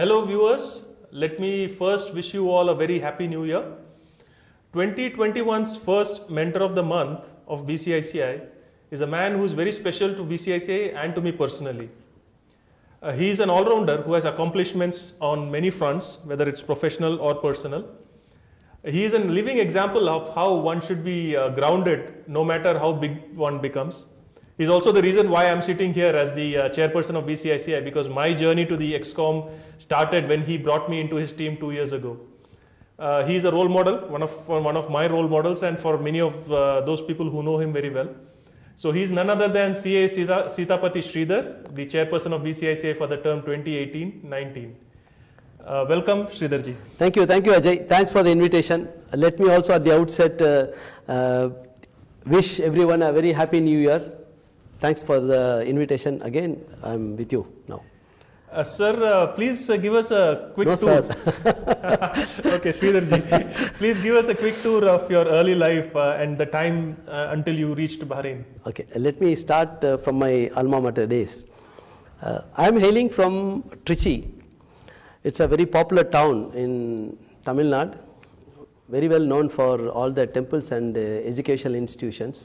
Hello viewers, let me first wish you all a very happy new year. 2021's first Mentor of the Month of BCICI is a man who is very special to BCICI and to me personally. He is an all-rounder who has accomplishments on many fronts, whether it's professional or personal. He is a living example of how one should be grounded no matter how big one becomes. He's also the reason why I'm sitting here as the chairperson of BCICI, because my journey to the ExCom started when he brought me into his team 2 years ago. He's a role model, one of my role models, and for many of those people who know him very well. So he's none other than CA Sridhar Sridhar, the chairperson of BCICI for the term 2018-19. Welcome, Sridharji. Thank you, Ajay. Thanks for the invitation. Let me also at the outset wish everyone a very happy new year. Thanks for the invitation. Again, I'm with you now. Sir, please give us a quick tour. Sir. Okay, Sridharji, please give us a quick tour of your early life and the time until you reached Bahrain. Okay, let me start from my alma mater days. I'm hailing from Trichy. It's a very popular town in Tamil Nadu, very well known for all the temples and educational institutions.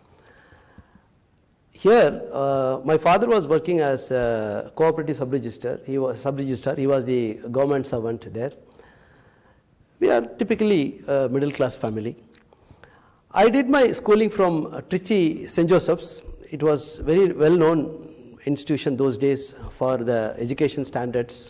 Here, my father was working as a cooperative sub-registrar. He was the government servant there. We are typically a middle-class family. I did my schooling from Trichy St. Joseph's. It was very well-known institution those days for the education standards.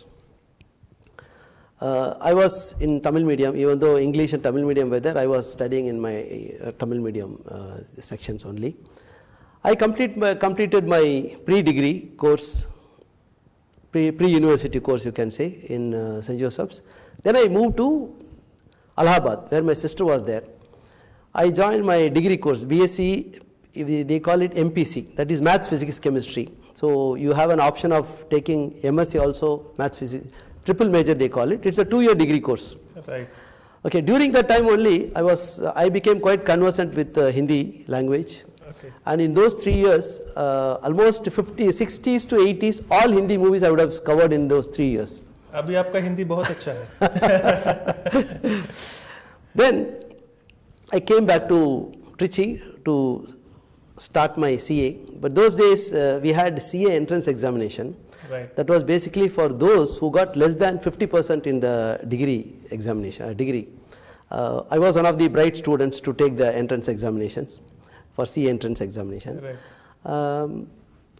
I was in Tamil medium, even though English and Tamil medium were there, I was studying in my Tamil medium sections only. I completed my pre-degree course, pre-university course you can say, in St. Joseph's. Then I moved to Allahabad, where my sister was there. I joined my degree course, BSc, they call it MPC, that is Maths, Physics, Chemistry. So you have an option of taking MSc also, Maths, Physics, triple major they call it. It's a 2-year degree course. Right. Okay, during that time only, I became quite conversant with Hindi language. Okay. And in those 3 years, almost 60s to 80s, all Hindi movies I would have covered in those 3 years. अभी आपका हिंदी बहुत अच्छा है. Then I came back to Trichy to start my CA. But those days we had CA entrance examination. Right. That was basically for those who got less than 50% in the degree examination. I was one of the bright students to take the entrance examinations, for CA entrance examination. Right.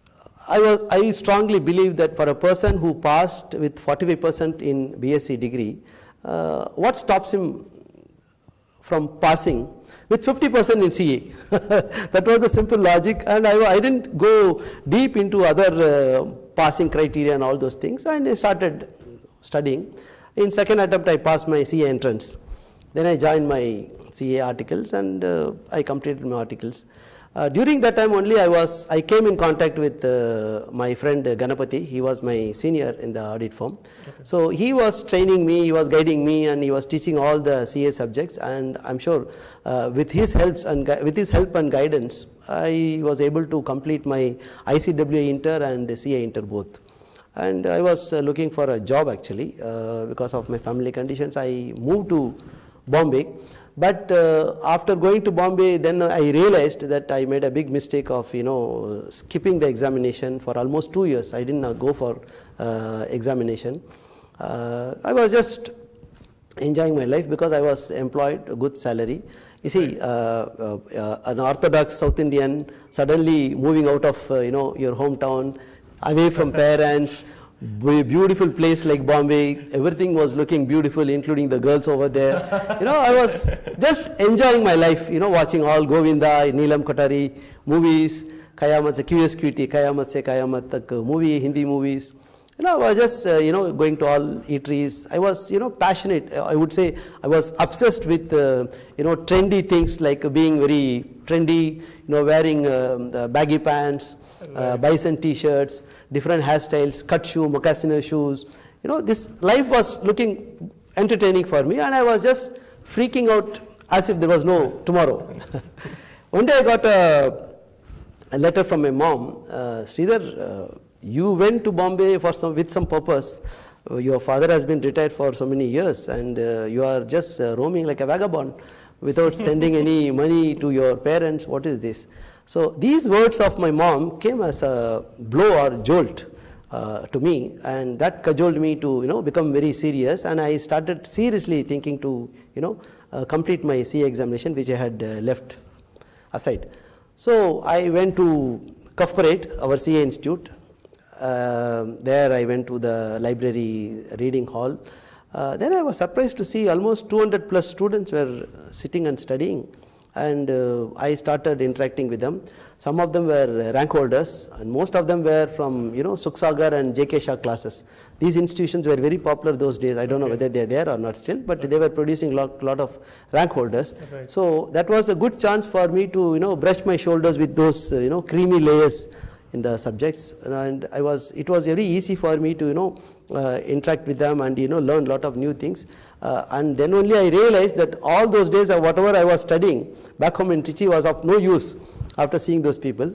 I strongly believe that for a person who passed with 45% in BSc degree, what stops him from passing with 50% in CA? That was the simple logic, and I didn't go deep into other passing criteria and all those things, and I started studying. In second attempt, I passed my CA entrance. Then I joined my CA articles and I completed my articles. During that time only I came in contact with my friend Ganapati. He was my senior in the audit firm. Okay. So he was training me, he was guiding me, and he was teaching all the CA subjects, and I'm sure with his help and guidance, I was able to complete my ICWA Inter and CA Inter both. And I was looking for a job actually. Because of my family conditions, I moved to Bombay. But after going to Bombay, then I realized that I made a big mistake of skipping the examination for almost 2 years. I didn't go for examination. I was just enjoying my life because I was employed, a good salary. You see, an orthodox South Indian suddenly moving out of your hometown, away from parents, beautiful place like Bombay, everything was looking beautiful, including the girls over there. I was just enjoying my life, watching all Govinda, Neelam Kothari movies, Qayamat se QSQT, Qayamat se Qayamat tak movie, Hindi movies. I was just, going to all eateries. I was, passionate. I would say I was obsessed with, trendy things like being very trendy, wearing baggy pants, bison t-shirts, different hairstyles, cut shoe, moccasin shoes. This life was looking entertaining for me, and I was just freaking out as if there was no tomorrow. One day I got a letter from my mom, Sridhar, you went to Bombay for with some purpose, your father has been retired for so many years and you are just roaming like a vagabond without sending any money to your parents. What is this? So these words of my mom came as a blow or jolt to me, and that cajoled me to become very serious, and I started seriously thinking to complete my CA examination, which I had left aside. So I went to Cuff Parade, our CA institute. There I went to the library reading hall. Then I was surprised to see almost 200 plus students were sitting and studying, and I started interacting with them. Some of them were rank holders, and most of them were from Suksagar and JK Shah classes. These institutions were very popular those days. I don't know whether they are there or not still, but they were producing lot of rank holders. Right. So that was a good chance for me to brush my shoulders with those creamy layers in the subjects, and it was very easy for me to interact with them and learn a lot of new things. And then only I realized that all those days whatever I was studying back home in Trichy was of no use after seeing those people.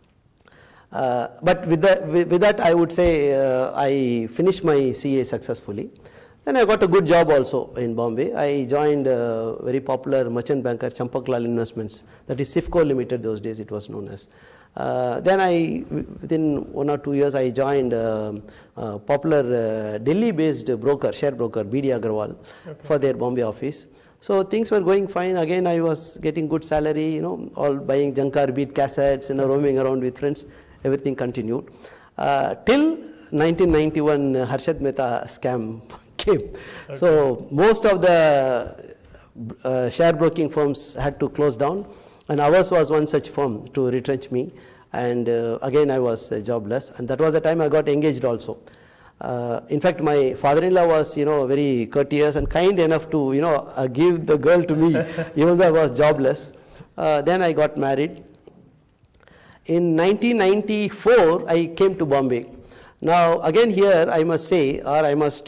But with that I would say I finished my CA successfully. Then I got a good job also in Bombay. I joined a very popular merchant banker, Champaklal Investments, that is CIFCO Limited, those days it was known as. Then within 1 or 2 years, I joined a popular Delhi-based broker, share broker, BD Agarwal, for their Bombay office. So things were going fine. Again, I was getting good salary, all buying Jankar beat cassettes, roaming around with friends. Everything continued. Till 1991, Harshad Mehta scam came. So most of the share broking firms had to close down, and ours was one such firm to retrench me, and again I was jobless, and that was the time I got engaged also. In fact, my father-in-law was very courteous and kind enough to give the girl to me even though I was jobless. Then I got married. In 1994 I came to Bombay. Now again here I must say, or I must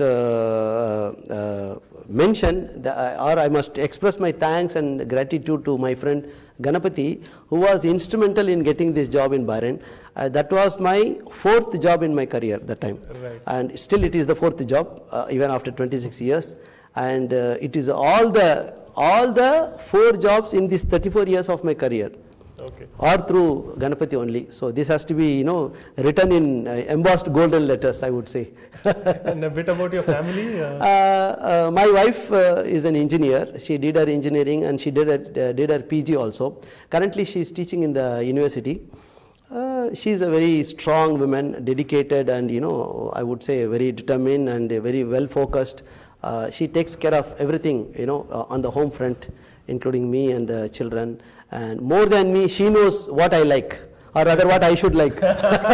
mention, or I must express my thanks and gratitude to my friend Ganapati, who was instrumental in getting this job in Bahrain. That was my 4th job in my career that time. Right. And still it is the 4th job even after 26 years. And it is all the 4 jobs in these 34 years of my career. Okay. Or through Ganapati only. So this has to be, written in embossed golden letters, I would say. And a bit about your family? My wife is an engineer. She did her engineering and she did her PG also. Currently she is teaching in the university. She is a very strong woman, dedicated and I would say very determined and very well focused. She takes care of everything on the home front, including me and the children. And more than me, she knows what I like, or rather what I should like.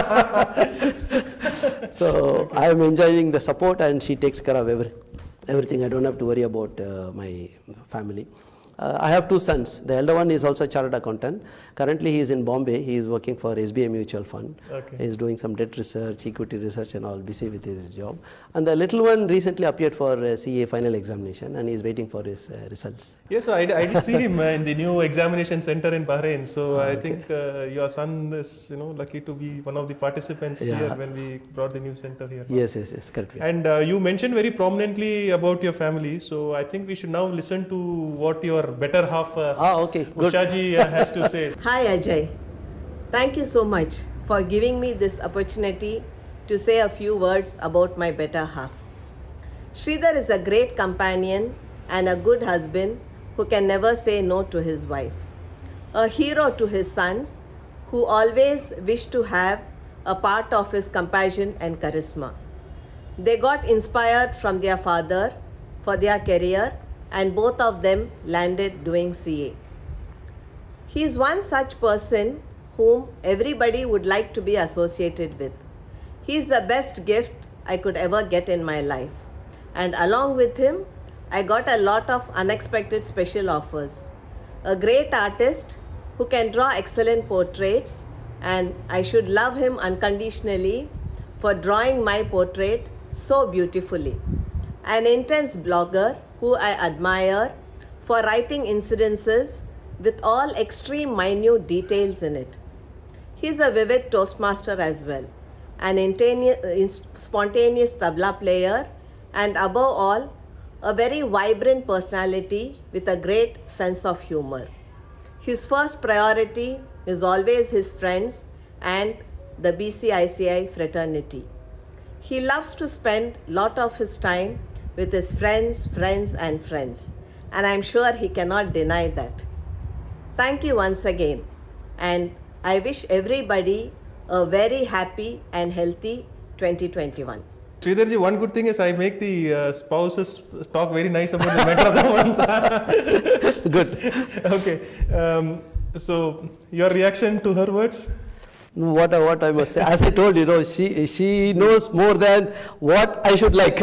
So I am enjoying the support, and she takes care of everything. I don't have to worry about my family. I have 2 sons. The elder one is also a chartered accountant. Currently he is in Bombay. He is working for SBI Mutual Fund. Okay. He is doing some debt research, equity research and all, busy with his job. And the little one recently appeared for CA final examination, and he is waiting for his results. Yes, so I did see him in the new examination center in Bahrain. So I think your son is lucky to be one of the participants here when we brought the new center here. Yes, correct. And you mentioned very prominently about your family. So I think we should now listen to what your better half Ushaji has to say. Hi Ajay, thank you so much for giving me this opportunity to say a few words about my better half. Sridhar is a great companion and a good husband who can never say no to his wife. A hero to his sons who always wish to have a part of his compassion and charisma. They got inspired from their father for their career, and both of them landed doing CA. He is one such person whom everybody would like to be associated with. He is the best gift I could ever get in my life. And along with him, I got a lot of unexpected special offers. A great artist who can draw excellent portraits, and I should love him unconditionally for drawing my portrait so beautifully. An intense blogger who I admire for writing incidences with all extreme minute details in it. He is a vivid Toastmaster as well, an spontaneous tabla player and above all, a very vibrant personality with a great sense of humor. His first priority is always his friends and the BCICI fraternity. He loves to spend a lot of his time with his friends, and I'm sure he cannot deny that. Thank you once again, and I wish everybody a very happy and healthy 2021. Sridharji, one good thing is I make the spouses talk very nice about the matter of the month. Good. Okay. So your reaction to her words? What I must say, as I told you, she knows more than what I should like.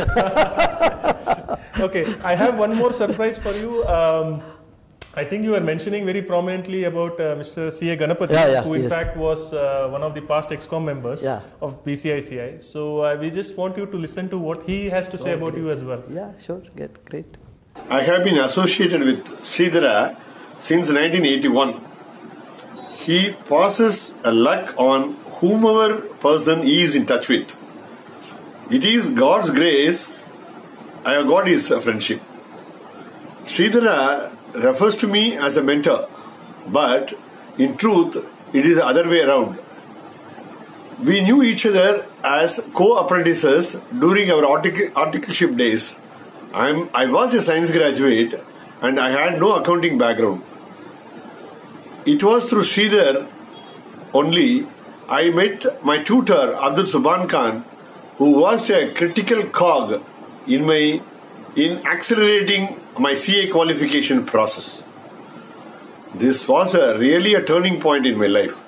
Okay, I have one more surprise for you. I think you were mentioning very prominently about Mr. CA Ganapathy, who in fact was one of the past ExCom members of BCICI. So we just want you to listen to what he has to say about you as well. Yeah, sure, great. I have been associated with Sridhara since 1981. He passes a luck on whomever person he is in touch with. It is God's grace I have got his friendship. Sridhara refers to me as a mentor, but in truth, it is the other way around. We knew each other as co-apprentices during our articleship days. I was a science graduate and I had no accounting background. It was through Sridhar only I met my tutor Abdul Subhan Khan, who was a critical cog in accelerating my CA qualification process. This was really a turning point in my life.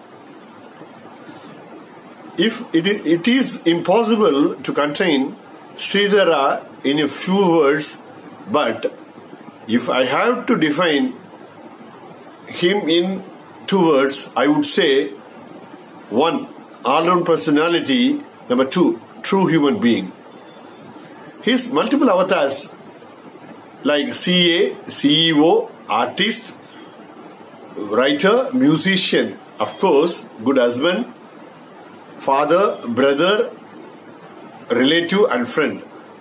If it is impossible to contain Sridhara in a few words, but if I have to define him in 2 words, I would say 1, all-round personality, 2, true human being. His multiple avatars like CA, CEO, artist, writer, musician, of course, good husband, father, brother, relative and friend.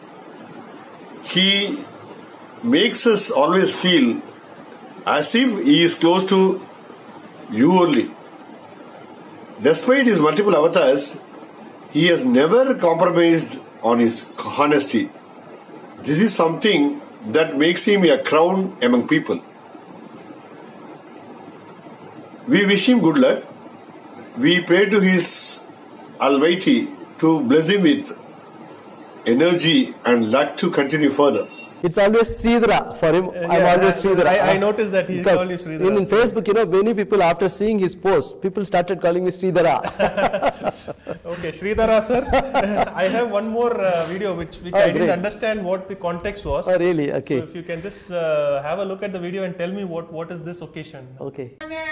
He makes us always feel as if he is close to you only. Despite his multiple avatars, he has never compromised on his honesty. This is something that makes him a crown among people. We wish him good luck. We pray to his Almighty to bless him with energy and luck to continue further. It's always Sridhara for him. I'm always Sridhara. I noticed that he called you Sridhara. In Facebook, many people after seeing his post, people started calling me Sridhara. Okay, Sridhara sir, I have one more video which I didn't understand what the context was. Oh really? Okay. So if you can just have a look at the video and tell me what is this occasion. Okay.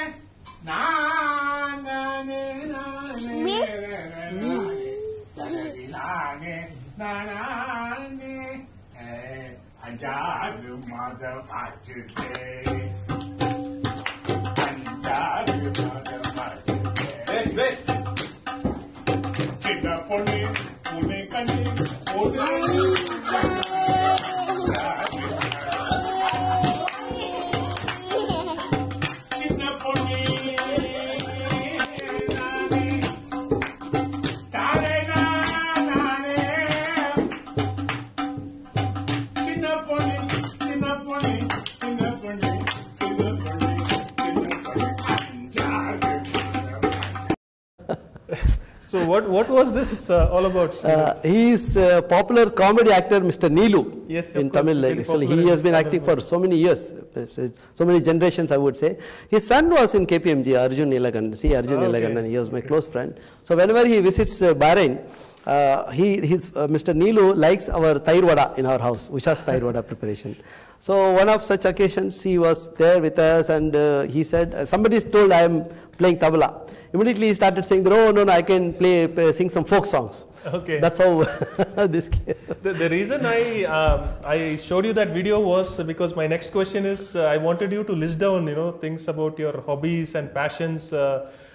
So what was this all about? He is a popular comedy actor, Mr. Neelu, in Tamil. Actually, he has been acting for so many years, so many generations, I would say. His son was in KPMG, Arjun Nilagandan. See, Arjun Nilagandan, he was my close friend. So whenever he visits Bahrain, Mr. Neelu likes our Thair Vada in our house, Usha's Thair Vada preparation. So one of such occasions, he was there with us and he said, somebody told I am playing tabla. Immediately he started saying, no, I can sing some folk songs. Okay. That's how this came. The reason I showed you that video was because my next question is, I wanted you to list down, things about your hobbies and passions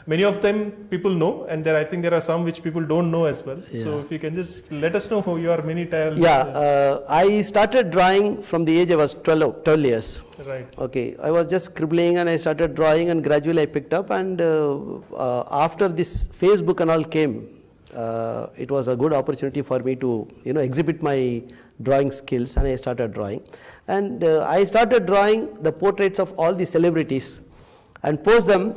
many of them people know, and I think there are some which people don't know as well. Yeah. So if you can just let us know who you are many times. Yeah, I started drawing from the age I was 12 years. Right. Okay, I was just scribbling and I started drawing, and gradually I picked up, and after this Facebook and all came, it was a good opportunity for me to exhibit my drawing skills, and I started drawing. And I started drawing the portraits of all the celebrities and post them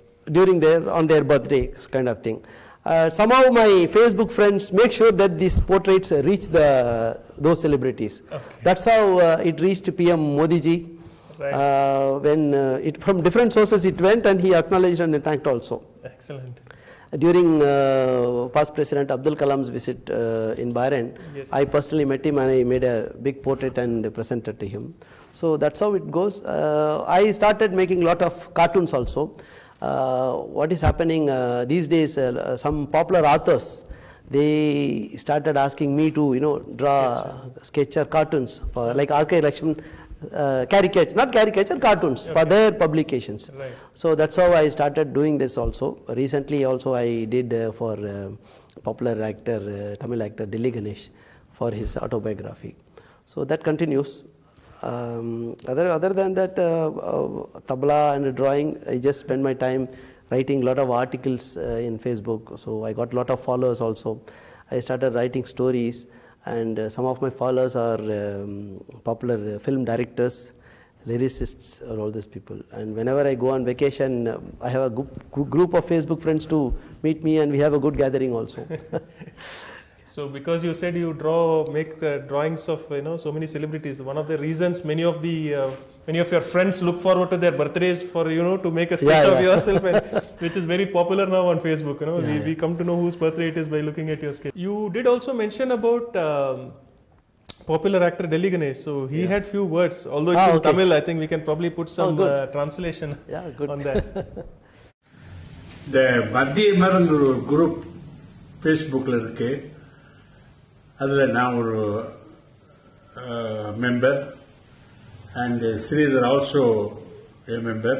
on their birthdays, kind of thing. Somehow my Facebook friends make sure that these portraits reach those celebrities. Okay. That's how it reached PM Modi ji. Right. When from different sources it went, and he acknowledged and thanked also. Excellent. During past President Abdul Kalam's visit in Bahrain, yes, I personally met him and I made a big portrait and presented to him. So that's how it goes. I started making a lot of cartoons also. What is happening these days, some popular authors, they started asking me to draw sketch or cartoons for like R.K. Lakshman, cartoons, okay, for their publications. Right. So that's how I started doing this also. Recently also I did for popular actor, Tamil actor Delhi Ganesh, for his autobiography. So that continues. Other than that, tabla and drawing, I just spend my time writing a lot of articles in Facebook. So I got a lot of followers also. I started writing stories, and some of my followers are popular film directors, lyricists, or all these people. And whenever I go on vacation, I have a group of Facebook friends to meet me, and we have a good gathering also. So because you said you make drawings of so many celebrities, one of the reasons many of your friends look forward to their birthdays for to make a sketch of yourself, and, which is very popular now on Facebook. We come to know whose birthday it is by looking at your sketch. You did also mention about popular actor Delhi Ganesh. So he had few words, although it's in Tamil. I think we can probably put some translation on that. The Madhya Maran group Facebook irukku. அதில் நான் ஒரு member, and Sridhar also a member.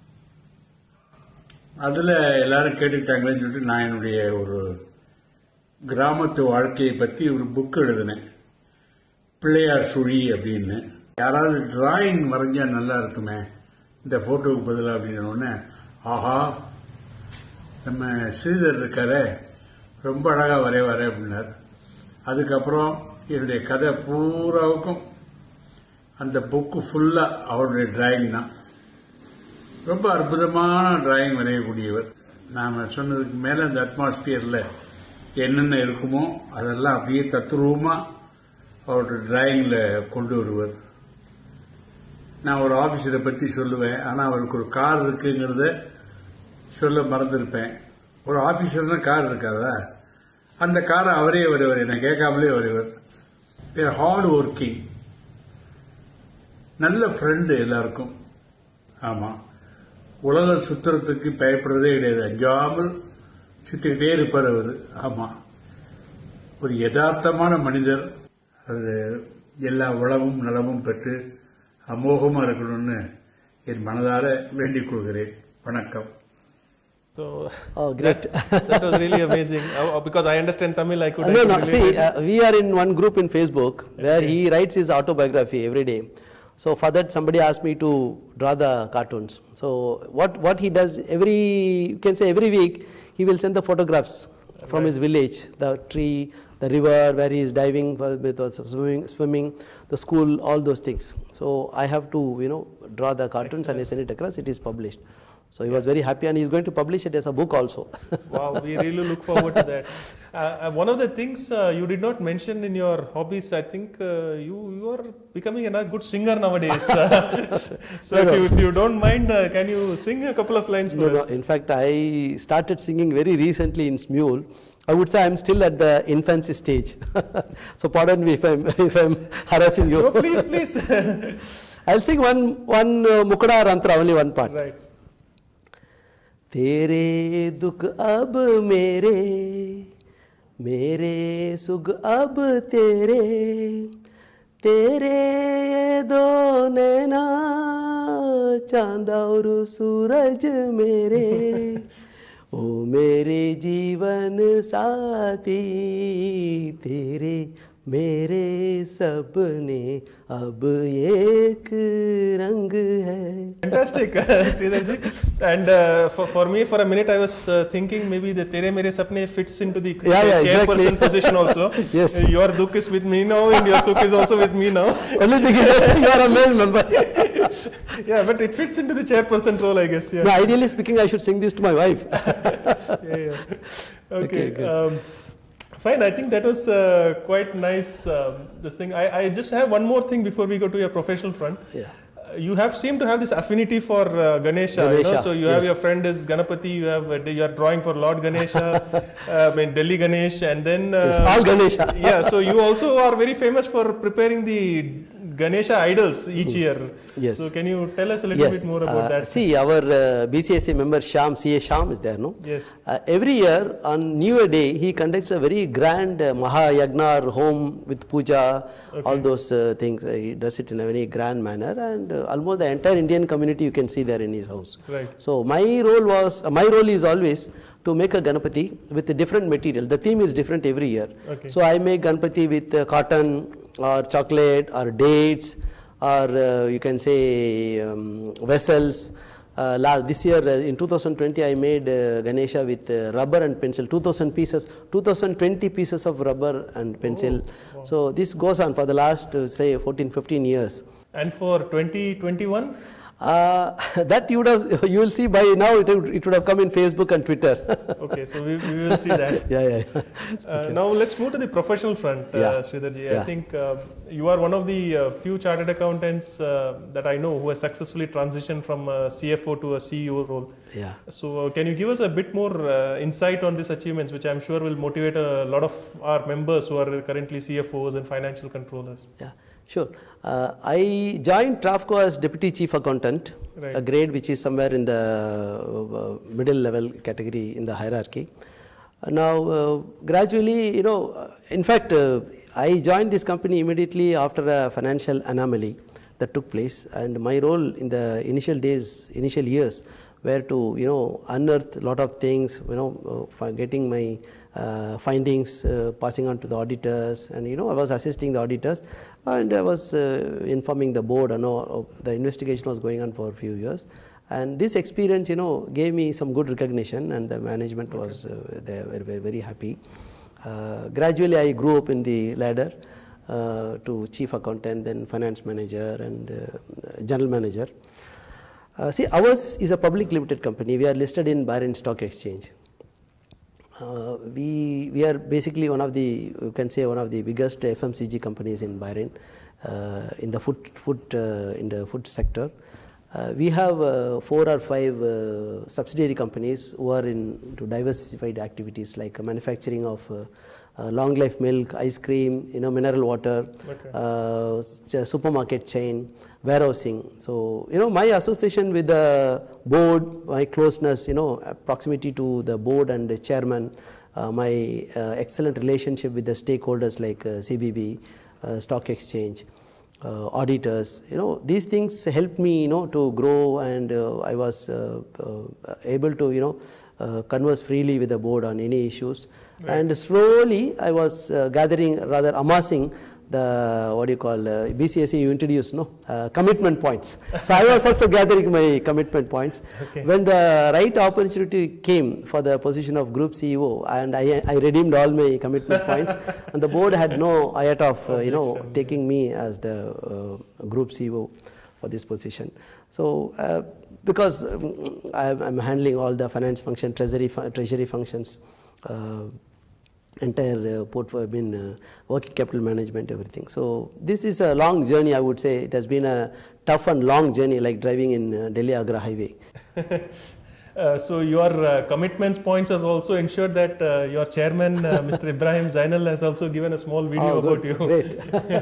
அதில் எல்லாரும் கேட்டுக்கிட்டாங்களேன்னு சொல்லிட்டு நான் என்னுடைய ஒரு கிராமத்து வாழ்க்கையை பற்றி ஒரு புக் எழுதினேன், பிள்ளையார் சுழி அப்படின்னு. யாராவது டிராயிங் வரைஞ்சா நல்லா இருக்குமே இந்த போட்டோவுக்கு பதிலாக அப்படின்னு, ஆஹா நம்ம ஸ்ரீதர் இருக்காரே ரொம்ப அழகா வரைவாரே அப்படின்னார். அதுக்கப்புறம் என்னுடைய கதை பூராவுக்கும் அந்த புக்கு ஃபுல்லா அவருடைய டிராயிங் தான். ரொம்ப அற்புதமான டிராயிங் வரையக்கூடியவர். நாம சொன்னதுக்கு மேல அந்த அட்மாஸ்பியர்ல என்னென்ன இருக்குமோ அதெல்லாம் அப்படியே தத்ரூபமா அவருடைய டிராயிங்ல கொண்டு வருவார். நான் ஒரு ஆபீஸரை பத்தி சொல்லுவேன், ஆனா அவருக்கு ஒரு கார் இருக்குங்கிறத சொல்ல மறந்திருப்பேன். ஒரு ஆபீஸர்னா கார் இருக்காதா, அந்த காரை அவரே வருவார், என்ன கேட்காமலே வருவார். ஹார்ட் ஒர்க்கிங், நல்ல ஃப்ரெண்டு எல்லாருக்கும். ஆமா, உலக சுத்துறதுக்கு பயப்படுறதே கிடையாது, அஞ்சாமல் சுத்திக்கிட்டே இருப்பார் அவரு. ஆமா, ஒரு யதார்த்தமான மனிதர். அது எல்லா வளமும் நலமும் பெற்று அமோகமா இருக்கணும்னு என் மனதார வேண்டிக் கொள்கிறேன். வணக்கம். So, great. That was really amazing. Because I understand Tamil, I could. See, we are in one group in Facebook where he writes his autobiography every day. So for that, somebody asked me to draw the cartoons. So what he does you can say every week, he will send the photographs from his village, the tree, the river where he is diving, swimming, the school, all those things. So I have to draw the cartoons and I send it across. It is published. So he was very happy, and he is going to publish it as a book also. Wow, we really look forward to that. One of the things you did not mention in your hobbies, I think you are becoming a good singer nowadays. So if you don't mind, can you sing a couple of lines for us? No. In fact, I started singing very recently in Smule. I would say I'm still at the infancy stage. So pardon me if I'm harassing you. No, please. I'll sing one Mukada Rantra, only one part. Right. तेरे दुख अब मेरे सुख अब तेरे दो नैना चांद और सूरज मेरे ओ मेरे जीवन साथी तेरे मेरे सपने अब एक रंग है. Fantastic, Sridhar ji. And for me, for a minute, I was thinking maybe the Tere Mere Sapne fits into the chairperson position also. Yes. Your dukh is with me now, and your sukh is also with me now. Only thing is that you are a male member. Yeah, but it fits into the chairperson role, I guess. Yeah. No, ideally speaking, I should sing this to my wife. Yeah. Okay. Fine, I think that was quite nice, this thing. I just have one more thing before we go to your professional front. Yeah. You seem to have this affinity for Ganesha. You know? So you have your friend is Ganapati, you are drawing for Lord Ganesha, Delhi Ganesh, and then... all Ganesha. Yeah, so you also are very famous for preparing the Ganesha idols each year. Yes. So can you tell us a little bit more about that? See, our BCICAI member Shyam, CA Shyam is there, no? Yes. Every year on New Year Day, he conducts a very grand Maha-Yagna or home with puja, all those things. He does it in a very grand manner, and almost the entire Indian community you can see there in his house. Right. So my role is always to make a Ganapati with a different material. The theme is different every year. Okay. So I make Ganapati with cotton or chocolate or dates, or you can say vessels. This year in 2020 I made Ganesha with rubber and pencil, 2020 pieces of rubber and pencil. Oh, wow. So this goes on for the last say 14-15 years. And for 2021? That you will see by now, it would have come in Facebook and Twitter. Okay, so we will see that. Yeah. Now let's move to the professional front, Sridhar ji. I think you are one of the few chartered accountants that I know who has successfully transitioned from a CFO to a CEO role. Yeah. So can you give us a bit more insight on these achievements, which I'm sure will motivate a lot of our members who are currently CFOs and financial controllers? Yeah. Sure. I joined Trafco as Deputy Chief Accountant, right. a grade which is somewhere in the middle level category in the hierarchy. Now, gradually, in fact, I joined this company immediately after a financial anomaly that took place, and my role in the initial years were to, unearth a lot of things, getting my findings, passing on to the auditors, and I was assisting the auditors, and I was informing the board. The investigation was going on for a few years, and this experience gave me some good recognition, and the management was they were very happy. Gradually I grew up in the ladder to chief accountant, then finance manager, and general manager. See, ours is a public limited company. We are listed in Bahrain Stock Exchange. We are basically one of the, you can say, one of the biggest FMCG companies in Bahrain in the food sector. We have 4 or 5 subsidiary companies who are into diversified activities like manufacturing of long life milk, ice cream, mineral water, supermarket chain, warehousing. So, my association with the board, my closeness, proximity to the board and the chairman, my excellent relationship with the stakeholders like CBB, stock exchange, auditors, these things helped me, to grow, and I was able to, converse freely with the board on any issues. Right. And slowly I was amassing the, BCICAI you introduced, commitment points. So I was also gathering my commitment points. Okay. When the right opportunity came for the position of group CEO, and I redeemed all my commitment points, and the board had no iota of, taking me as the group CEO for this position. So because I'm handling all the finance function, treasury functions, entire portfolio, working capital management, everything. So this is a long journey, I would say. It has been a tough and long journey, like driving in Delhi-Agra highway. So your commitment points have also ensured that your chairman, Mr. Ibrahim Zainal, has also given a small video about you. Great.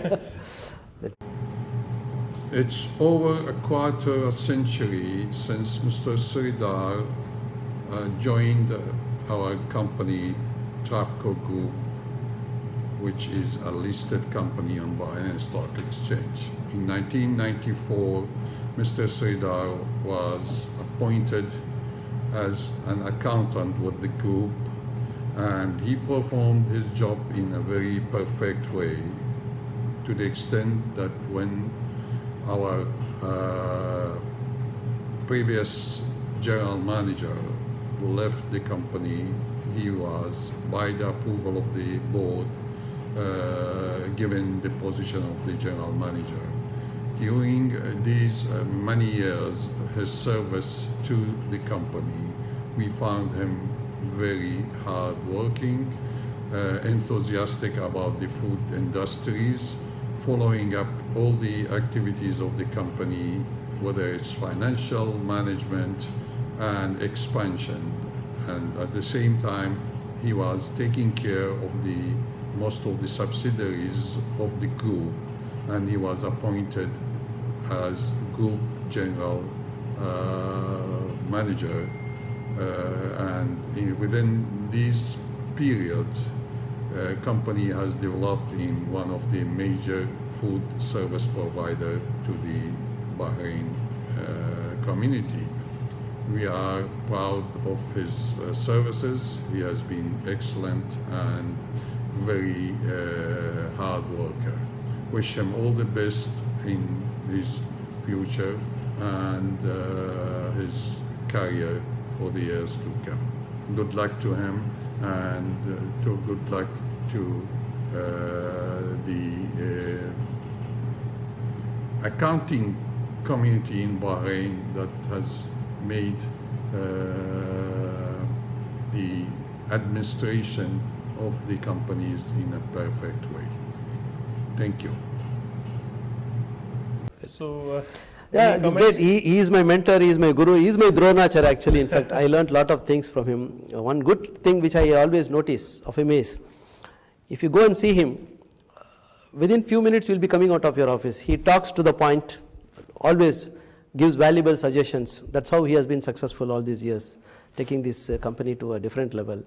It's over a quarter of century since Mr. Sridhar joined our company, Trafco Group, which is a listed company on Bahrain Stock Exchange. In 1994, Mr. Sridhar was appointed as an accountant with the group, and he performed his job in a very perfect way, to the extent that when our previous general manager left the company, he was, by the approval of the board, given the position of the general manager. During these many years, his service to the company, we found him very hardworking, enthusiastic about the food industries, following up all the activities of the company, whether it's financial management and expansion. And at the same time, he was taking care of most of the subsidiaries of the group, and he was appointed as group general manager. And within these periods, company has developed in one of the major food service provider to the Bahrain community. We are proud of his services. He has been excellent and very hard worker. Wish him all the best in his future and his career for the years to come. Good luck to him, and good luck to the accounting community in Bahrain that has made the administration of the companies in a perfect way. Thank you. So, yeah, it's great. He is my mentor, he is my guru, he is my dronachar actually. In fact, I learned a lot of things from him. One good thing which I always notice of him is, if you go and see him, within few minutes you will be coming out of your office. He talks to the point, always gives valuable suggestions. That's how he has been successful all these years, taking this company to a different level.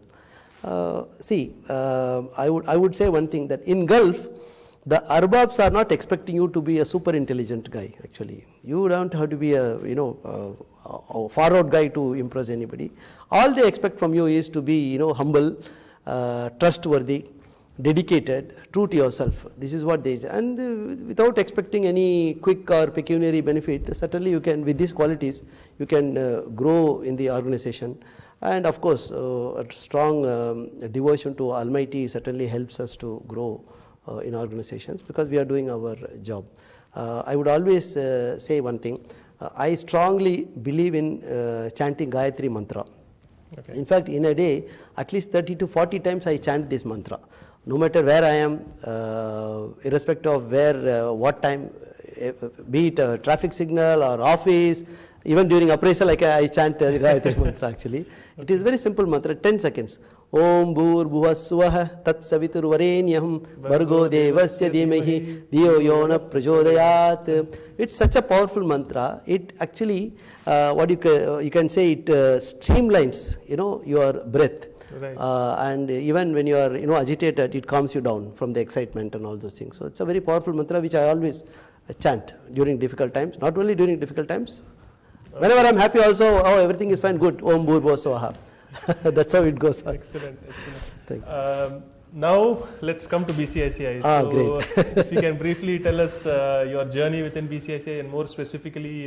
I would say one thing, that in Gulf, the arbabs are not expecting you to be a super intelligent guy actually. You don't have to be a far-out guy to impress anybody. All they expect from you is to be humble, trustworthy, dedicated, true to yourself. This is what they say. And without expecting any quick or pecuniary benefit, certainly you can, with these qualities, you can grow in the organization. And of course, a strong devotion to Almighty certainly helps us to grow in organizations, because we are doing our job. I would always say one thing. I strongly believe in chanting Gayatri mantra. Okay. In fact, in a day, at least 30 to 40 times I chant this mantra. No matter where I am, irrespective of where, what time, be it a traffic signal or office, even during appraisal, I chant Gayatri mantra actually. It is very simple mantra, 10 seconds. Om Bhur Bhuvaswaha Tat Savitur Varenyam Bhargo Devasya Dhimahi Dhiyo Yona Prachodayat. It's such a powerful mantra. It actually, what you can say, it streamlines, your breath. Right. And even when you are, agitated, it calms you down from the excitement and all those things. So it's a very powerful mantra which I always chant during difficult times. Not only during difficult times. Whenever I'm happy also, everything is fine, good. Om Bhur Bhuvaswaha. That's how it goes. Excellent, excellent. Now let's come to BCICI. Great. If you can briefly tell us your journey within BCICI, and more specifically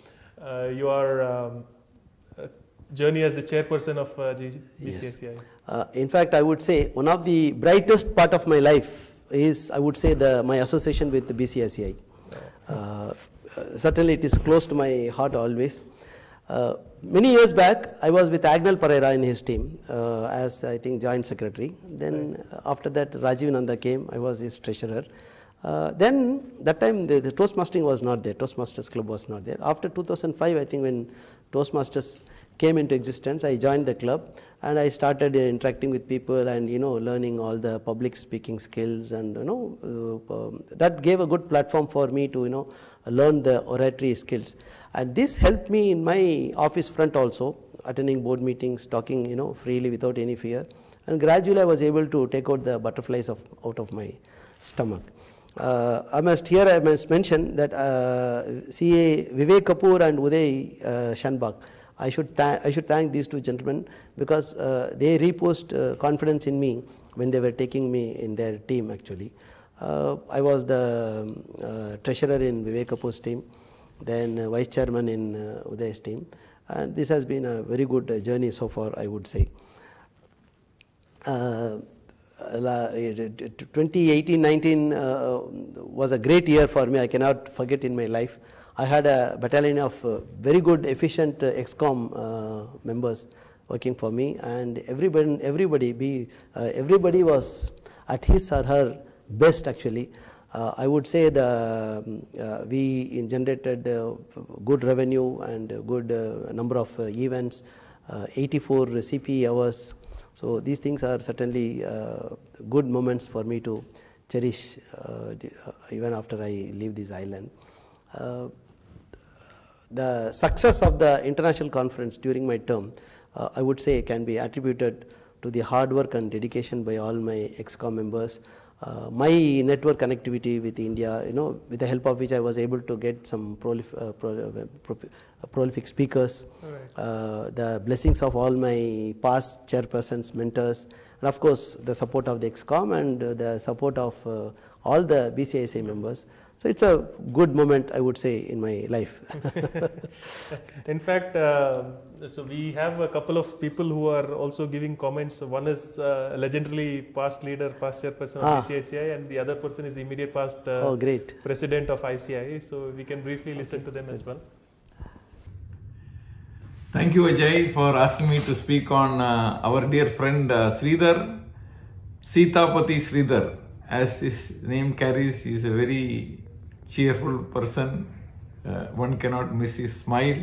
your journey as the chairperson of BCICI. Yes. In fact, I would say one of the brightest part of my life is, I would say, my association with the BCICI. Certainly it is close to my heart always. Many years back, I was with Agnel Pereira in his team as, I think, joint secretary. Then after that, Rajiv Nanda came. I was his treasurer. Then that time the Toastmastering was not there. Toastmasters Club was not there. After 2005, I think, when Toastmasters came into existence, I joined the club and I started interacting with people and learning all the public speaking skills, and that gave a good platform for me to learn the oratory skills. And this helped me in my office front also, attending board meetings, talking freely without any fear. And gradually I was able to take out the butterflies out of my stomach. I must mention that CA Vivek Kapoor and Uday Shanbag I should thank these two gentlemen, because they reposed confidence in me when they were taking me in their team actually. I was the treasurer in Vivek Kapoor's team, then vice chairman in Uday's team, and this has been a very good journey so far, I would say. 2018-19 was a great year for me. I cannot forget in my life. I had a battalion of very good, efficient ExCom members working for me, and everybody was at his or her best actually. I would say we generated good revenue and good number of events, 84 CPE hours. So these things are certainly good moments for me to cherish even after I leave this island. The success of the international conference during my term, I would say, can be attributed to the hard work and dedication by all my ExCom members. My network connectivity with India, with the help of which I was able to get some prolific speakers, the blessings of all my past chairpersons, mentors, and of course the support of the ExCom and the support of all the BCICAI members. So it's a good moment, I would say, in my life. In fact, so we have a couple of people who are also giving comments. One is legendary past leader, past chairperson of BCICAI, and the other person is the immediate past president of ICI. So we can briefly listen to them as well. Thank you, Ajay, for asking me to speak on our dear friend Sridhar Seethapathy Sridhar. As his name carries, he is a very cheerful person. One cannot miss his smile.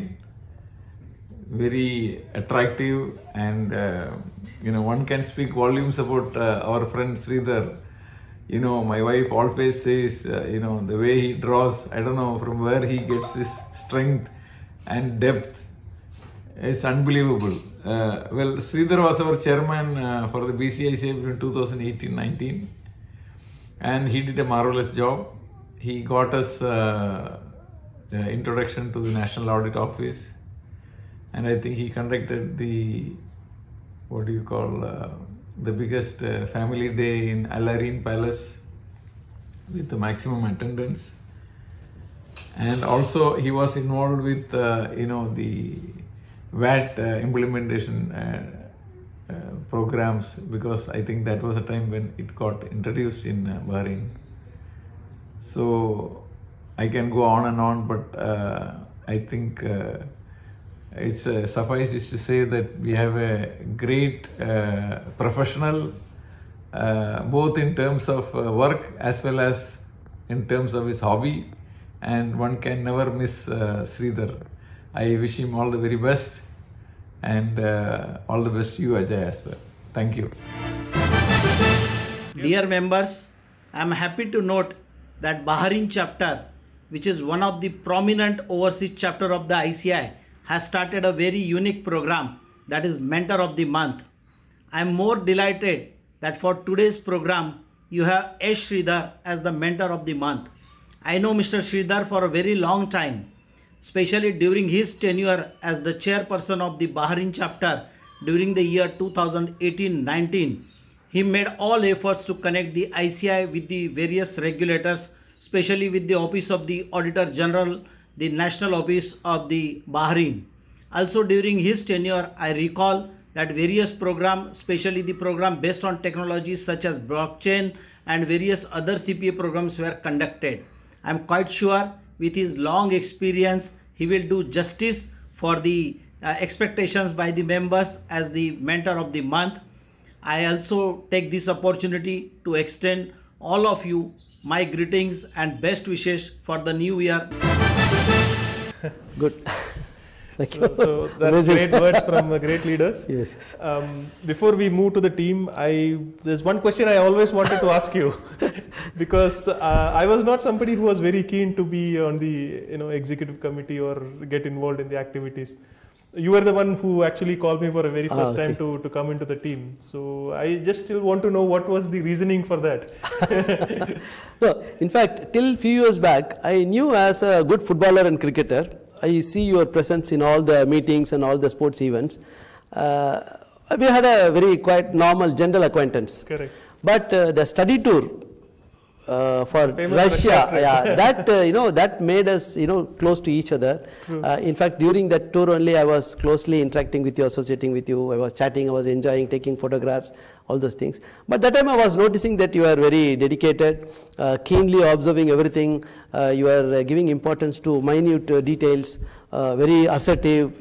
Very attractive, and one can speak volumes about our friend Sridhar. My wife always says, the way he draws, I don't know from where he gets this strength and depth. It's unbelievable. Well, Sridhar was our chairman for the BCICAI between 2018-19, and he did a marvelous job. He got us the introduction to the National Audit Office, and I think he conducted the, the biggest family day in Al-Ain Palace with the maximum attendance. And also he was involved with, the VAT implementation programs, because I think that was a time when it got introduced in Bahrain. So I can go on and on, but I think it's suffices to say that we have a great professional, both in terms of work as well as in terms of his hobby, and one can never miss Sridhar. I wish him all the very best, and all the best to you, Ajay, as well. Thank you. Dear members, I am happy to note that Bahrain chapter, which is one of the prominent overseas chapter of the ICI, has started a very unique program, that is Mentor of the Month. I am more delighted that for today's program, you have A. Sridhar as the Mentor of the Month. I know Mr. Sridhar for a very long time, especially during his tenure as the chairperson of the Bahrain chapter during the year 2018-19. He made all efforts to connect the ICI with the various regulators, especially with the Office of the Auditor General, the National Office of the Bahrain. Also during his tenure, I recall that various programs, especially the program based on technologies such as blockchain and various other CPA programs were conducted. I am quite sure with his long experience, he will do justice for the expectations by the members as the Mentor of the Month. I also take this opportunity to extend all of you my greetings and best wishes for the new year. Good. Thank you. So that's great words from great leaders. Yes, yes. Before we move to the team, there's one question I always wanted to ask you, because I was not somebody who was very keen to be on the executive committee or get involved in the activities. You were the one who actually called me for a very first time to come into the team. So I just still want to know what was the reasoning for that. No, in fact, till few years back, I knew as a good footballer and cricketer, I see your presence in all the meetings and all the sports events. We had a very quite normal general acquaintance. Correct. But the study tour for Russia, yeah, that that made us close to each other. In fact, during that tour only, I was closely interacting with you, associating with you. I was chatting, I was enjoying, taking photographs, all those things. But that time I was noticing that you are very dedicated, keenly observing everything. You are giving importance to minute details. Very assertive,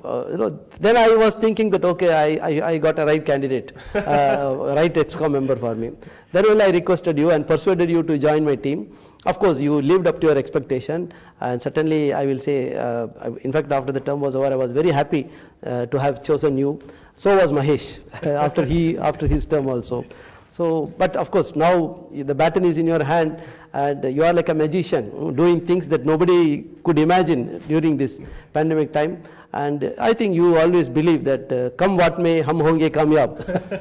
then I was thinking that okay, I got a right candidate, right ExCom member for me. Then only I requested you and persuaded you to join my team. Of course, you lived up to your expectation, and certainly I will say, in fact, after the term was over, I was very happy to have chosen you. So was Mahesh after his term also. So, but of course, now the baton is in your hand, and you are like a magician doing things that nobody could imagine during this pandemic time. And I think you always believe that come what may, hum honge kamyab.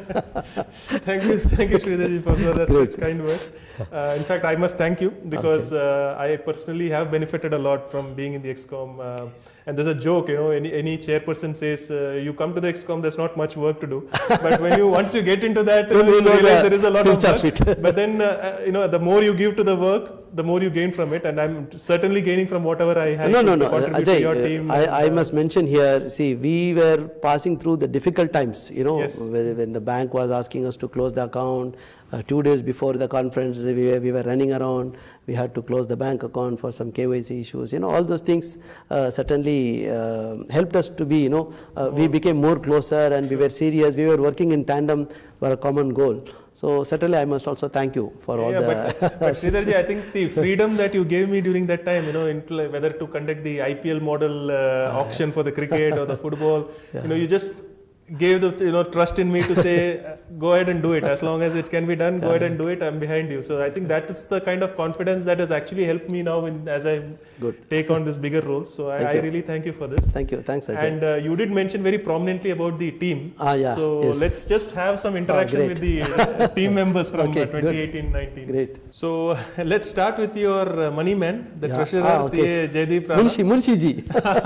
Thank you, Sridharji, for such kind words. In fact, I must thank you because I personally have benefited a lot from being in the ExCom. And there's a joke, any chairperson says, you come to the ExCom, there's not much work to do. But when once you get into that, you realize there is a lot of work. But then, the more you give to the work, the more you gain from it. And I'm certainly gaining from whatever I have to contribute to your team. I must mention here, see, we were passing through the difficult times, Yes. when the bank was asking us to close the account. 2 days before the conference, we were running around. We had to close the bank account for some KYC issues. All those things certainly helped us to be, we became more closer and we were serious. We were working in tandem for a common goal. So certainly I must also thank you for all the... But Sridharji, I think the freedom that you gave me during that time, whether to conduct the IPL model auction for the cricket or the football, you just gave the trust in me to say go ahead and do it. As long as it can be done, go ahead and do it. I'm behind you. So I think that is the kind of confidence that has actually helped me now as I take on this bigger role. So I really thank you for this. Thank you. Thanks, Ajay. And you did mention very prominently about the team. So let's just have some interaction with the team members from 2018-19. Great. So let's start with your money man, the treasurer, CA Jaideep. Munshi ji.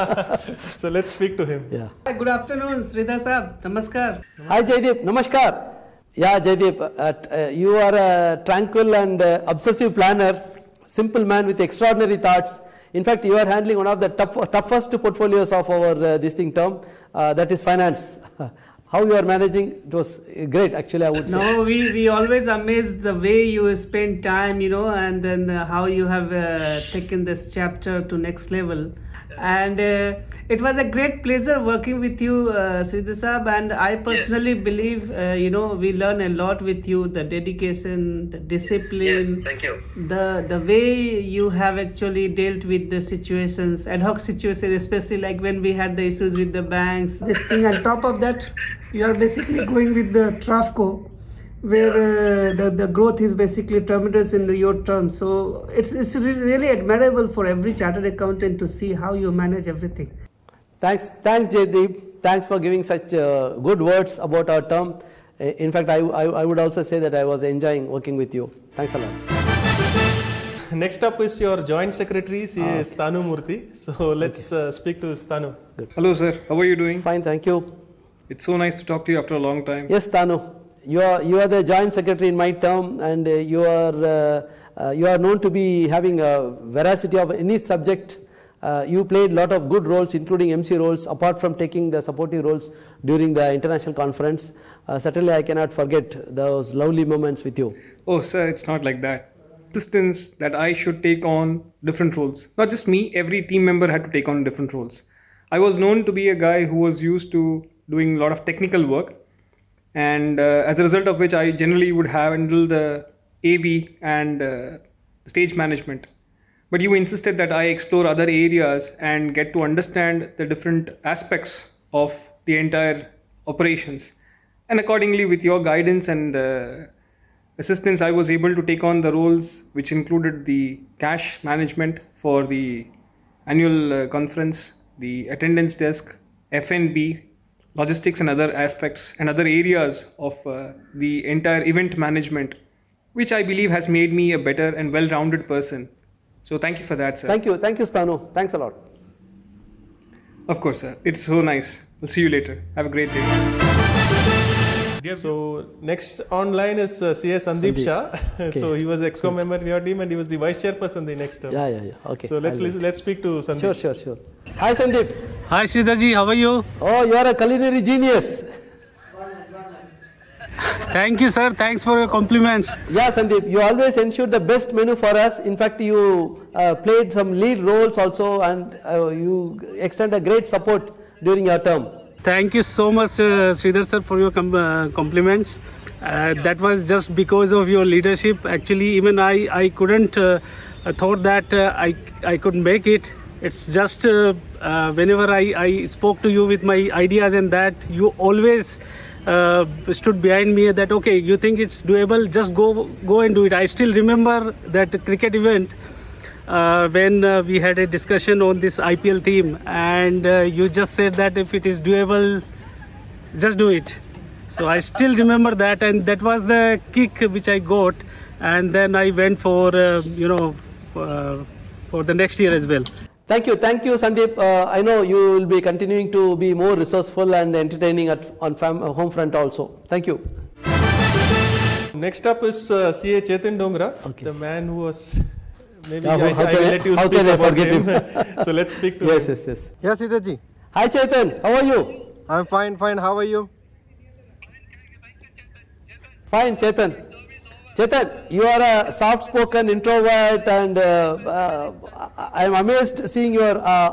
So let's speak to him. Yeah. Good afternoon, Sridhar Sahab. Namaskar. Hi Jaideep, namaskar. Yeah, Jaideep, you are a tranquil and obsessive planner, simple man with extraordinary thoughts. In fact, you are handling one of the toughest portfolios of our term, that is finance. How you are managing? It was great, actually, I would say. No, we always amazed the way you spend time, and then how you have taken this chapter to next level. And it was a great pleasure working with you, Sridhar Sahab, and I personally believe, we learn a lot with you, the dedication, the discipline. Yes, thank you. The way you have actually dealt with the situations, ad hoc situations, especially like when we had the issues with the banks. This thing on top of that, you are basically going with the TRAFCO, where the growth is basically tremendous in your terms. So it's really admirable for every chartered accountant to see how you manage everything. Thanks Jaideep. Thanks for giving such good words about our term. In fact, I would also say that I was enjoying working with you. Thanks a lot. Next up is your Joint Secretary, CA Stanu Murthy. So let's speak to Stanu. Good. Hello sir, how are you doing? Fine, thank you. It's so nice to talk to you after a long time. Yes, Stanu. You are the Joint Secretary in my term, and you are known to be having a veracity of any subject. You played a lot of good roles, including MC roles, apart from taking the supportive roles during the international conference. Certainly, I cannot forget those lovely moments with you. Oh, sir, it's not like that. Insistence that I should take on different roles. Not just me, every team member had to take on different roles. I was known to be a guy who was used to doing a lot of technical work, and as a result of which I generally would handle the AV and stage management. But you insisted that I explore other areas and get to understand the different aspects of the entire operations. And accordingly, with your guidance and assistance, I was able to take on the roles which included the cash management for the annual conference, the attendance desk, F&B, logistics and other aspects and other areas of the entire event management, which I believe has made me a better and well-rounded person. So thank you for that, sir. Thank you, Stanu. Thanks a lot. Of course, sir. It's so nice. We'll see you later. Have a great day. So next online is CA Sandeep Shah. Okay. So he was ex-com member in your team and he was the vice chairperson the next term. Yeah. Okay. So let's speak to Sandeep. Sure. Hi Sandeep. Hi Sridharji, how are you? Oh, you are a culinary genius. Thank you, sir. Thanks for your compliments. Yeah, Sandeep, you always ensure the best menu for us. In fact, you played some lead roles also, and you extend a great support during your term. Thank you so much, Sridhar sir, for your compliments. That was just because of your leadership. Actually, even I couldn't thought that I could make it. It's just whenever I spoke to you with my ideas and that, you always stood behind me that okay, you think it's doable, just go and do it. I still remember that cricket event when we had a discussion on this IPL theme, and you just said that if it is doable, just do it. So I still remember that, and that was the kick which I got, and then I went for for the next year as well. Thank you, Sandeep. I know you will be continuing to be more resourceful and entertaining on home front also. Thank you. Next up is CA Chetan Dongra, the man who was maybe I will let you speak about him. So let's speak to him. Yes. Yes, Sridharji. Hi Chetan, how are you? I'm fine. How are you? Fine, Chetan. Chetan, you are a soft-spoken introvert, and I am amazed seeing your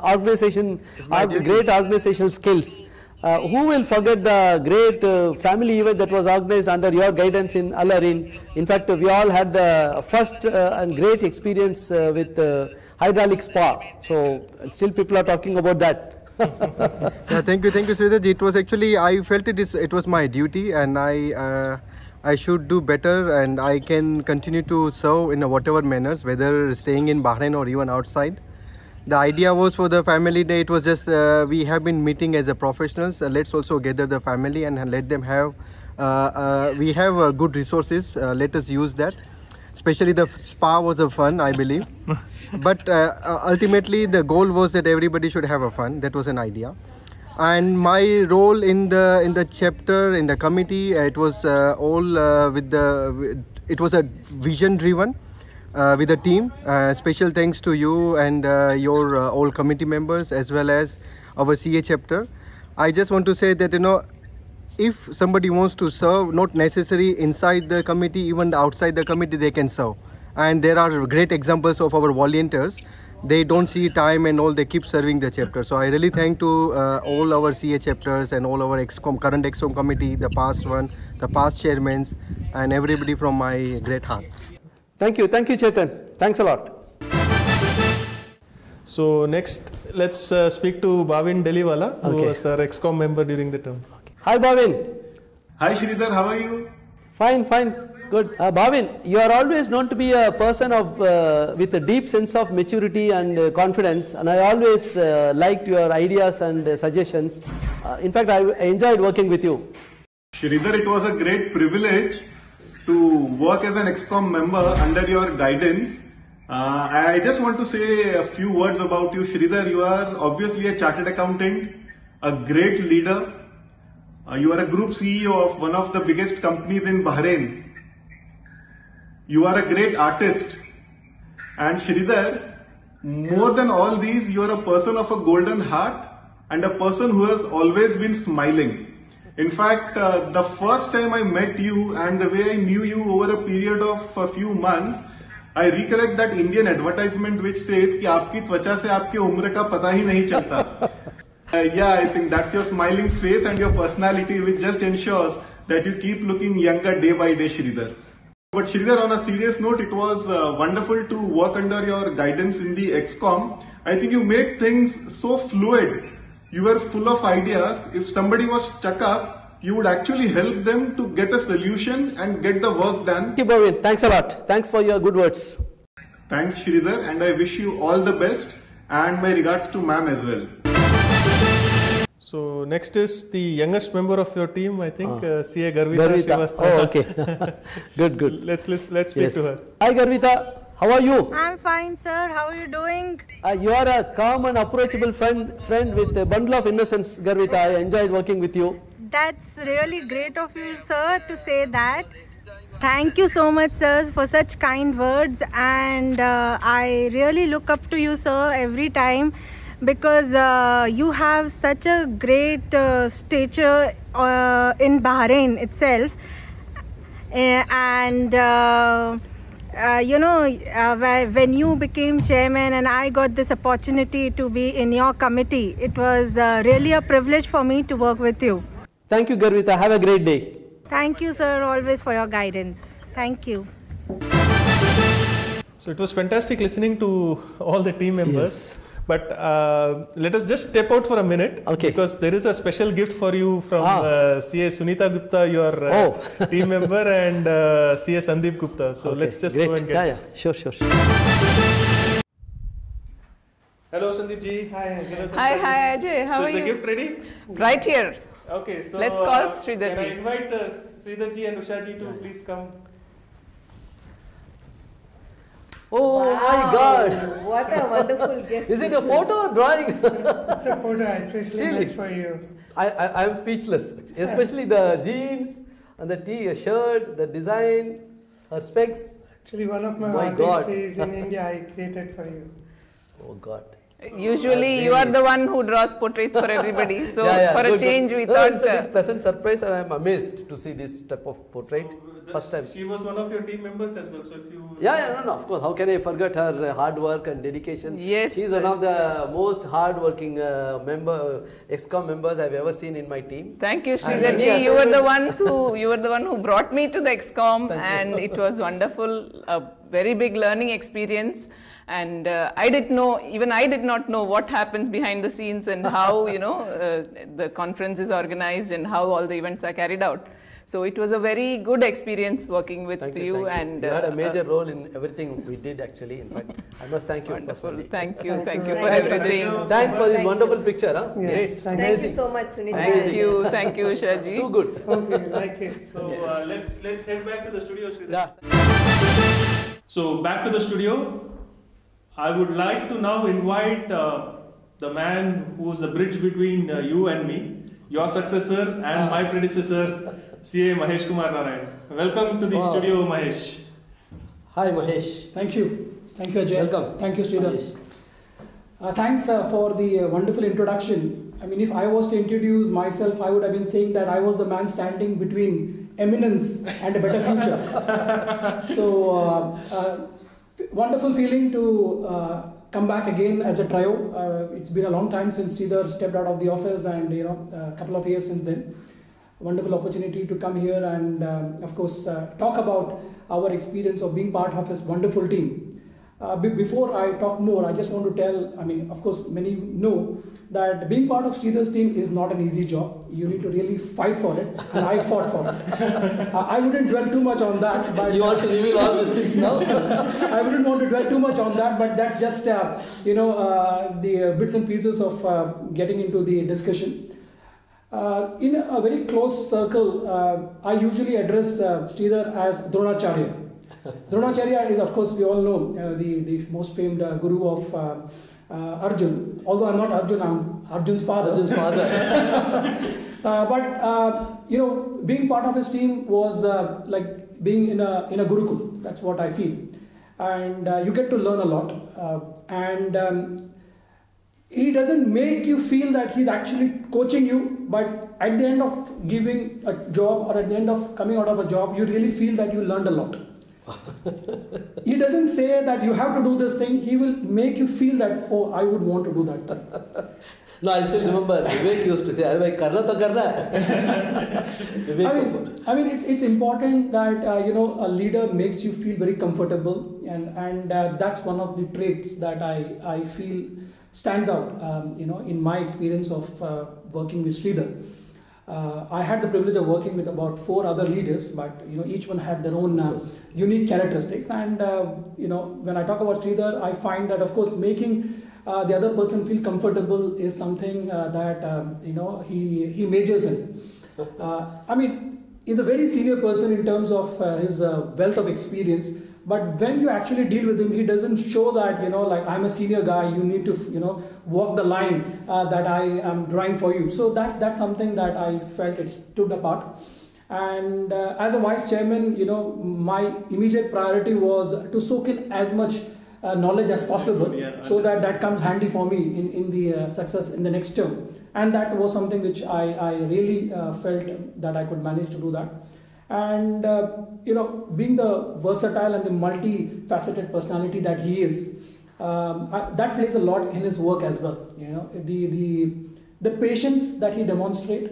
great organizational skills. Who will forget the great family event that was organized under your guidance in Alarin? In fact, we all had the first and great experience with hydraulic spa. So still people are talking about that. Yeah, thank you, Sridharji. It was actually, I felt it was my duty, and I should do better, and I can continue to serve in whatever manners, whether staying in Bahrain or even outside. The idea was for the family day, it was just we have been meeting as a professionals. Let's also gather the family and let them have, we have good resources, let us use that. Especially the spa was a fun, I believe. But ultimately the goal was that everybody should have a fun. That was an idea. And my role in the chapter, in the committee, it was it was a vision driven with the team. Special thanks to you and your all committee members, as well as our CA chapter. I just want to say that, if somebody wants to serve, not necessarily inside the committee, even outside the committee, they can serve. And there are great examples of our volunteers. They don't see time and all, they keep serving the chapter. So I really thank to all our CA chapters and all our current EXCOM committee, the past one, the past chairmen, and everybody from my great heart. Thank you, Chetan. Thanks a lot. So next, let's speak to Bhavin Deliwala, who was our EXCOM member during the term. Hi Bhavin. Hi Sridhar, how are you? Fine, good. Bhavin, you are always known to be a person with a deep sense of maturity and confidence, and I always liked your ideas and suggestions. In fact, I enjoyed working with you. Sridhar, it was a great privilege to work as an EXCOM member under your guidance. I just want to say a few words about you, Sridhar. You are obviously a chartered accountant, a great leader. You are a group CEO of one of the biggest companies in Bahrain. You are a great artist. And Sridhar, more than all these, you are a person of a golden heart and a person who has always been smiling. In fact, the first time I met you and the way I knew you over a period of a few months, I recollect that Indian advertisement which says कि आपकी त्वचा से आपके उम्र का पता ही नहीं चलता. Yeah, I think that's your smiling face and your personality which just ensures that you keep looking younger day by day, Sridhar. But Sridhar, on a serious note, it was wonderful to work under your guidance in the EXCOM. I think you made things so fluid. You were full of ideas. If somebody was stuck up, you would actually help them to get a solution and get the work done. Thank you, Bhavin. Thanks a lot. Thanks for your good words. Thanks, Sridhar, and I wish you all the best, and my regards to ma'am as well. So next is the youngest member of your team, I think, CA Garvita. Oh, okay. Good. Let's speak to her. Hi, Garvita. How are you? I'm fine, sir. How are you doing? You are a calm and approachable friend with a bundle of innocence, Garvita. I enjoyed working with you. That's really great of you, sir, to say that. Thank you so much, sir, for such kind words. And I really look up to you, sir, every time, because you have such a great stature in Bahrain itself. When you became chairman and I got this opportunity to be in your committee, it was really a privilege for me to work with you. Thank you, Garvita. Have a great day. Thank you, sir, always for your guidance. Thank you. So it was fantastic listening to all the team members. Yes. But let us just step out for a minute, because there is a special gift for you from CA Sunita Gupta, your team member, and CA Sandeep Gupta. So let's just go and get it. Sure. Hello Sandeep ji. Hi Ajay. How are you? Is the gift ready? Right here. Okay, so let's call Sridhar ji. Can I invite Sridhar ji and Usha ji to please come? Oh wow, my God! What a wonderful gift! Is it a photo or drawing? It's a photo, especially made for you. I am speechless, especially the jeans and the shirt, the design, her specs. Actually, one of my artists is in India. I created for you. Oh God! Usually, you are the one who draws portraits for everybody. So, for a change, we thought. It's a pleasant surprise, and I am amazed to see this type of portrait. First time. She was one of your team members as well. So if you. No, of course. How can I forget her hard work and dedication? Yes. She is one of the most hard-working ExCom members I've ever seen in my team. Thank you, Sridhar ji. You were the one who brought me to the ExCom, and it was wonderful. A very big learning experience. And I did not know what happens behind the scenes and how the conference is organized and how all the events are carried out. So it was a very good experience working with you. And you had a major role in everything we did actually. In fact, I must thank you. Wonderful. Personally. Thank you for everything. Thanks for this wonderful picture. Huh? Yes. Thank you so much, Sunita. Thank you, Usha ji. Too good. Hope you like it. So let's head back to the studio, Sridhar. So back to the studio. I would like to now invite the man who is the bridge between you and me, your successor and my predecessor, CA Mahesh Kumar Narayan. Welcome to the studio, Mahesh. Hi, Mahesh. Thank you. Thank you, Ajay. Welcome. Thank you, Sridhar. Thanks for the wonderful introduction. I mean, if I was to introduce myself, I would have been saying that I was the man standing between eminence and a better future. So, wonderful feeling to come back again as a trio. It's been a long time since Sridhar stepped out of the office, and a couple of years since then. Wonderful opportunity to come here and of course talk about our experience of being part of his wonderful team. Before I talk more, I just want to tell, I mean, of course many know that being part of Sridhar's team is not an easy job. You need to really fight for it, and I fought for it. I wouldn't dwell too much on that. But you want to reveal all these things now? I wouldn't want to dwell too much on that, but that's just the bits and pieces of getting into the discussion. In a very close circle, I usually address Sridhar as Dronacharya. Dronacharya is, of course, we all know the most famed guru of Arjun. Although I'm not Arjun, I'm Arjun's father. But being part of his team was like being in a Gurukul. That's what I feel, and you get to learn a lot. He doesn't make you feel that he's actually coaching you, but at the end of giving a job or at the end of coming out of a job, you really feel that you learned a lot. He doesn't say that you have to do this thing. He will make you feel that, oh, I would want to do that thing. No, I still remember Vivek used to say, "Arey, karna to karna." I mean, it's important that a leader makes you feel very comfortable, and that's one of the traits that I feel stands out. In my experience of working with Sridhar. I had the privilege of working with about 4 other leaders, but each one had their own unique characteristics. And when I talk about Sridhar, I find that, of course, making the other person feel comfortable is something that he majors in. I mean, he's a very senior person in terms of his wealth of experience, But when you actually deal with him, he doesn't show that, like, I'm a senior guy, you need to, walk the line that I am drawing for you. So that's something that I felt it stood apart. And as a vice chairman, my immediate priority was to soak in as much knowledge as possible, so that comes handy for me in the success in the next term. And that was something which I really felt that I could manage to do that. And being the versatile and the multi-faceted personality that he is, that plays a lot in his work as well. The patience that he demonstrates,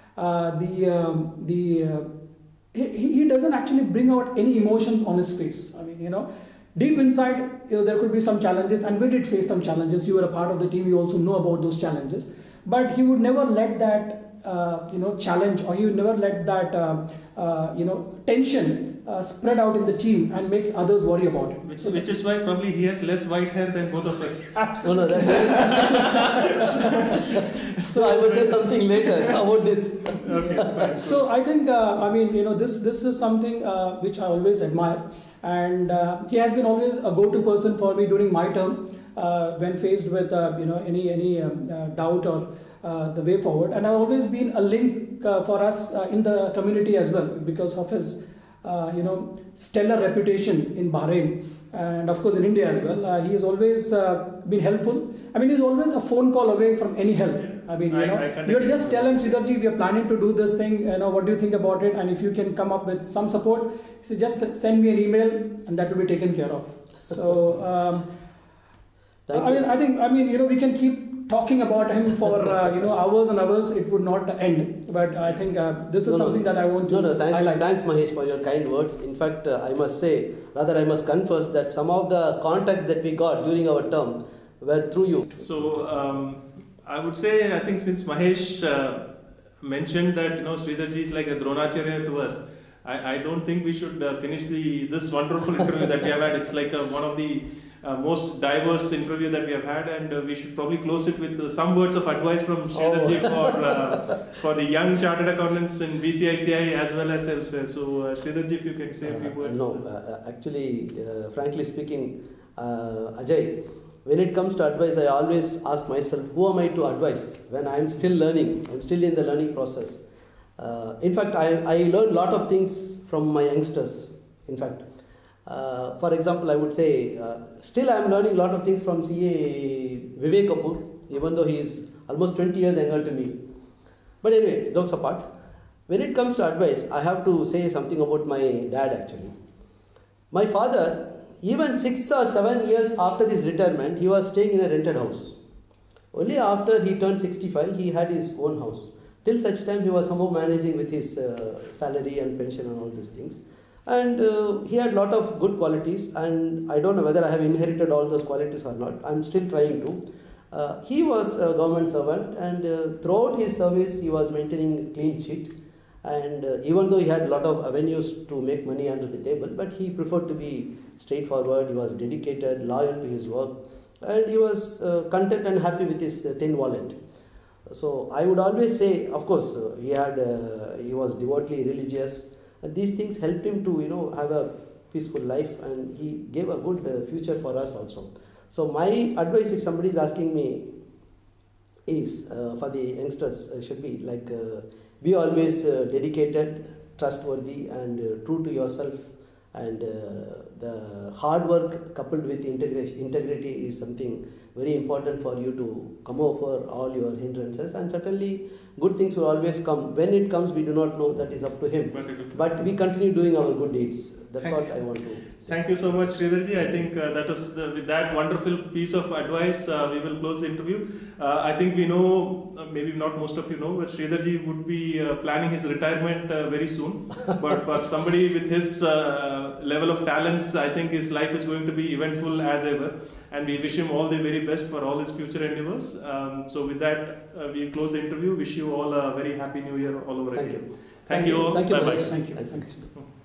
he doesn't actually bring out any emotions on his face. I mean, deep inside, there could be some challenges, and we did face some challenges. You were a part of the team, you also know about those challenges. But he would never let that challenge, or he would never let that tension spread out in the team and makes others worry about it. Which is why probably he has less white hair than both of us. No, that's so I will say something later about this. Okay, so I think, this is something which I always admire, and he has been always a go-to person for me during my term when faced with any doubt or the way forward. And I've always been a link for us in the community as well, because of his stellar reputation in Bahrain, and of course in India as well. He has always been helpful. I mean, he's always a phone call away from any help. I mean, you just tell him, Sridharji, we are planning to do this thing, what do you think about it? And if you can come up with some support, so just send me an email and that will be taken care of. So, I think we can keep talking about him for hours and hours. It would not end. But I think this is something that I want to highlight. Thanks Mahesh for your kind words. In fact, I must confess that some of the contacts that we got during our term were through you. So I would say, I think since Mahesh mentioned that Sridharji is like a Dronacharya to us, I don't think we should finish this wonderful interview that we have had. It's like one of the most diverse interview that we have had, and we should probably close it with some words of advice from Sridharji for the young chartered accountants in BCICI as well as elsewhere. So Sridharji, if you can say a few words. Actually, frankly speaking, Ajay, when it comes to advice, I always ask myself, who am I to advise when I am still learning? I'm still in the learning process. In fact, I learned a lot of things from my youngsters. In fact, for example, I would say, still I am learning a lot of things from CA Vivek Kapoor, even though he is almost 20 years younger to me. But anyway, jokes apart, when it comes to advice, I have to say something about my dad actually. My father, even 6 or 7 years after his retirement, he was staying in a rented house. Only after he turned 65, he had his own house. Till such time, he was somehow managing with his salary and pension and all these things. And he had a lot of good qualities, and I don't know whether I have inherited all those qualities or not. I'm still trying to. He was a government servant, and throughout his service, he was maintaining a clean sheet. And even though he had a lot of avenues to make money under the table, but he preferred to be straightforward. He was dedicated, loyal to his work, and he was content and happy with his thin wallet. So I would always say, of course, he was devotedly religious, and these things helped him to have a peaceful life, and he gave a good future for us also. So my advice, if somebody is asking me, is for the youngsters should be like, be always dedicated, trustworthy, and true to yourself. And the hard work coupled with integrity is something very important for you to come over all your hindrances. And certainly good things will always come. When it comes, we do not know, that is up to him. But we continue doing our good deeds. That's what I want to say. Thank you so much, Sridharji. I think with that wonderful piece of advice, we will close the interview. I think we know, maybe not most of you know, but Sridharji would be planning his retirement very soon. But for somebody with his level of talents, I think his life is going to be eventful as ever. And we wish him all the very best for all his future endeavors. So with that, we close the interview. Wish you all a very happy new year all over again. Thank you. Thank you all. Thank you. Bye-bye. Thank you.